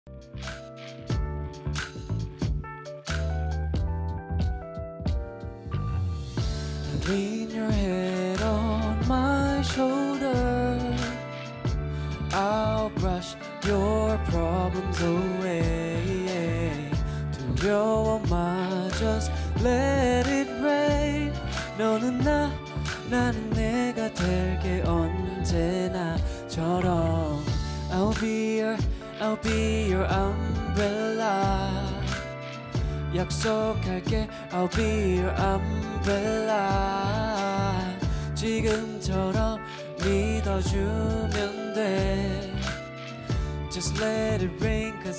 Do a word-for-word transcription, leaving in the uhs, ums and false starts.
Lean your head on my shoulder. I'll brush your problems away. 두려워 마, just let it rain. 너는 나, 나는 내가 될게 언제나처럼. I'll be your, I'll be your umbrella. 약속할게, I'll be your umbrella. 지금처럼 믿어주면 돼. Just let it rain.